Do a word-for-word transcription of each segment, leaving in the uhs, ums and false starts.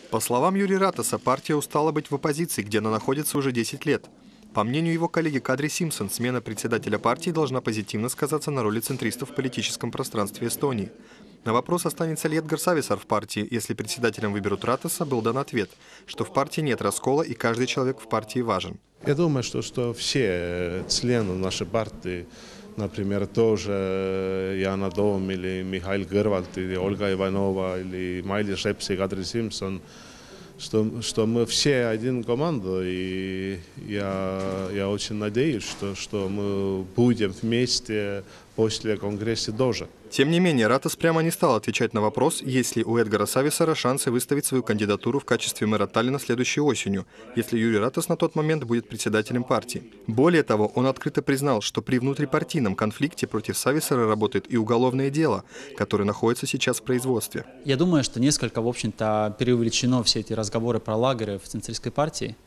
По словам Юрия Ратаса, партия устала быть в оппозиции, где она находится уже десять лет. По мнению его коллеги Кадри Симпсон, смена председателя партии должна позитивно сказаться на роли центристов в политическом пространстве Эстонии. На вопрос, останется ли Эдгар Сависар в партии, если председателем выберут Ратаса, был дан ответ, что в партии нет раскола и каждый человек в партии важен. Я думаю, что, что все члены нашей партии, например, тоже Яна Тоом или Михаил Kõrvalt, или Ольга Иванова, или Майлис Репс и Кадри Симпсон, что, что мы все один команда, и я, я очень надеюсь, что, что мы будем вместе после Конгресса тоже. Тем не менее, Ратас прямо не стал отвечать на вопрос, есть ли у Эдгара Сависара шансы выставить свою кандидатуру в качестве мэра Таллина следующей осенью, если Юрий Ратас на тот момент будет председателем партии. Более того, он открыто признал, что при внутрипартийном конфликте против Сависара работает и уголовное дело, которое находится сейчас в производстве. Я думаю, что несколько, в общем-то, преувеличено все эти разговоры про лагеры в центристской партии.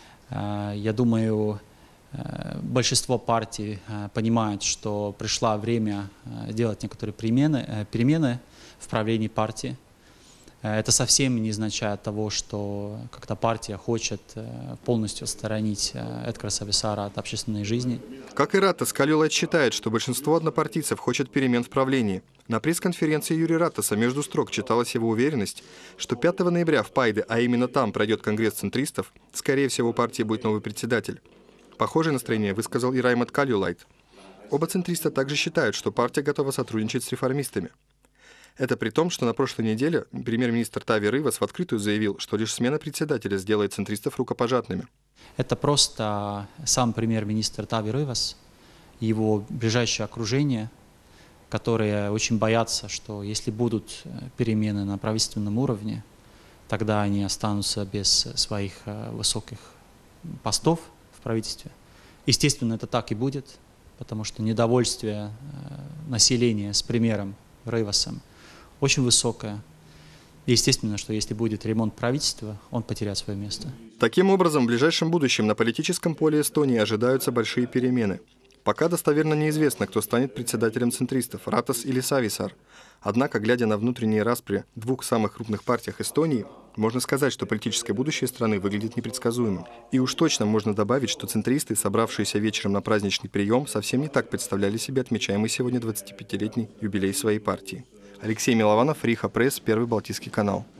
Я думаю, большинство партий понимает, что пришло время делать некоторые перемены, перемены в правлении партии. Это совсем не означает того, что когда партия хочет полностью отстранить Эдгара Сависара от общественной жизни. Как и Ратас, Калюлайт считает, что большинство однопартийцев хочет перемен в правлении. На пресс-конференции Юрия Ратаса между строк читалась его уверенность, что пятого ноября в Пайде, а именно там пройдет конгресс центристов, скорее всего, у партии будет новый председатель. Похожее настроение высказал и Раймонд Калюлайт. Оба центриста также считают, что партия готова сотрудничать с реформистами. Это при том, что на прошлой неделе премьер-министр Тави Рывас в открытую заявил, что лишь смена председателя сделает центристов рукопожатными. Это просто сам премьер-министр Тави Рывас и его ближайшее окружение, которые очень боятся, что если будут перемены на правительственном уровне, тогда они останутся без своих высоких постов в правительстве. Естественно, это так и будет, потому что недовольствие населения с премьером Рывасом очень высокое. И естественно, что если будет ремонт правительства, он потеряет свое место. Таким образом, в ближайшем будущем на политическом поле Эстонии ожидаются большие перемены. Пока достоверно неизвестно, кто станет председателем центристов, Ратас или Сависар. Однако, глядя на внутренние распри в двух самых крупных партиях Эстонии, можно сказать, что политическое будущее страны выглядит непредсказуемым. И уж точно можно добавить, что центристы, собравшиеся вечером на праздничный прием, совсем не так представляли себе отмечаемый сегодня двадцатипятилетний юбилей своей партии. Алексей Милованов, Риха Пресс, Первый Балтийский канал.